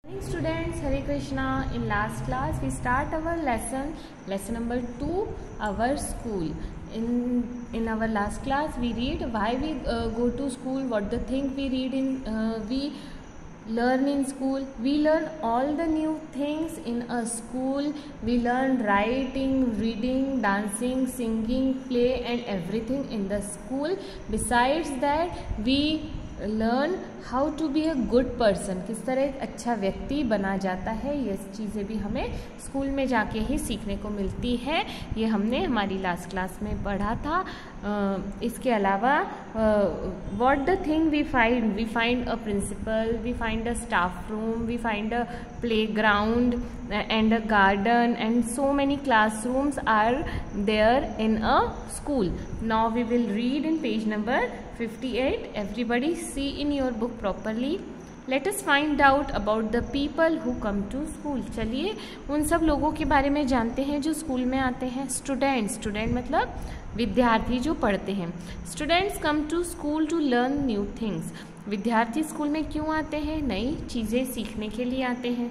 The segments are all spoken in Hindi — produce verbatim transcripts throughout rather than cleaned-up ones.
Morning students, Hare Krishna. In last class we start our lesson lesson number two, our school. In in our last class we read why we uh, go to school, what the thing we read in uh, we learn in school. We learn all the new things in a school. We learn writing, reading, dancing, singing, play and everything in the school. Besides that we learn how to be a good person, किस तरह एक अच्छा व्यक्ति बना जाता है, ये चीज़ें भी हमें स्कूल में जाके ही सीखने को मिलती है। ये हमने हमारी लास्ट क्लास में पढ़ा था। uh, इसके अलावा what the thing we find we find a principal, we find a staff room, we find a play ground and a garden and so many classrooms are there in a school. Now we will read in page number fifty-eight. Everybody see in your book properly. Let us find out about the people who come to school. चलिए उन सब लोगों के बारे में जानते हैं जो स्कूल में आते हैं। स्टूडेंट, स्टूडेंट मतलब विद्यार्थी जो पढ़ते हैं। Students come to school to learn new things. विद्यार्थी स्कूल में क्यों आते हैं? नई चीज़ें सीखने के लिए आते हैं।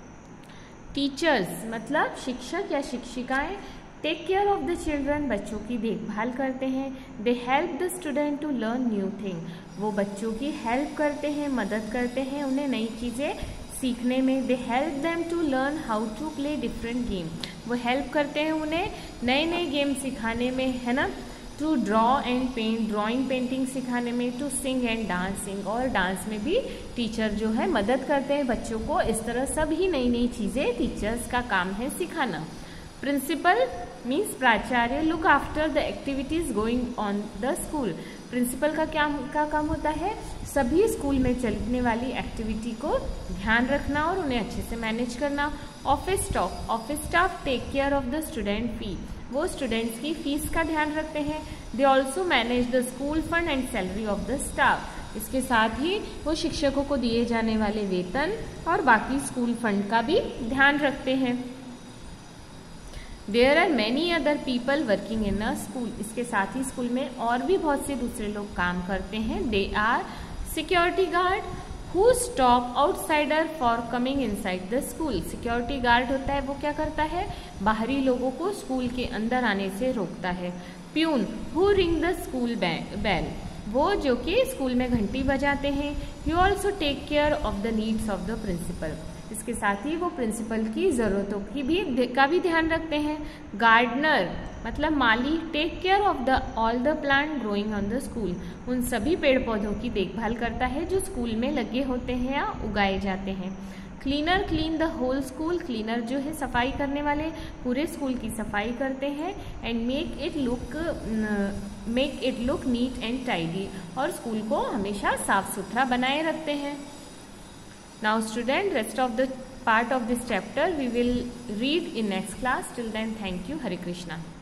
टीचर्स मतलब शिक्षक या शिक्षिकाएं take care of the children, बच्चों की देखभाल करते हैं। They help the student to learn new thing, वो बच्चों की हेल्प करते हैं, मदद करते हैं उन्हें नई चीज़ें सीखने में। They help them to learn how to play different game, वो हेल्प करते हैं उन्हें नए नए गेम सिखाने में, है ना। To draw and paint, drawing painting सिखाने में। टू सिंग एंड डांसिंग, और डांस में भी टीचर जो है मदद करते हैं बच्चों को। इस तरह सभी नई नई चीज़ें टीचर्स का काम है सिखाना। प्रिंसिपल मीन्स प्राचार्य look after the activities going on the school. Principal का क्या का काम होता है? सभी स्कूल में चलने वाली एक्टिविटी को ध्यान रखना और उन्हें अच्छे से मैनेज करना। Office staff, office staff take care of the student fee, वो स्टूडेंट्स की फीस का ध्यान रखते हैं। They also manage the school fund and salary of the staff, इसके साथ ही वो शिक्षकों को दिए जाने वाले वेतन और बाकी स्कूल फंड का भी ध्यान रखते हैं। There are many other people working in a school, इसके साथ ही स्कूल में और भी बहुत से दूसरे लोग काम करते हैं। They are security guard who stop outsider for coming inside the school. Security guard होता है, वो क्या करता है? बाहरी लोगों को स्कूल के अंदर आने से रोकता है। Peon who ring the school bell, वो जो कि स्कूल में घंटी बजाते हैं। You also take care of the needs of the principal, इसके साथ ही वो प्रिंसिपल की ज़रूरतों की भी का भी ध्यान रखते हैं। गार्डनर मतलब माली take care of the all the plant growing on the school, उन सभी पेड़ पौधों की देखभाल करता है जो स्कूल में लगे होते हैं या उगाए जाते हैं। Cleaner clean the whole school, cleaner जो है सफाई करने वाले पूरे स्कूल की सफाई करते हैं। And make it look make it look neat and tidy, और स्कूल को हमेशा साफ सुथरा बनाए रखते हैं। Now student, rest of the part of this chapter we will read in next class. Till then, thank you. Hare Krishna.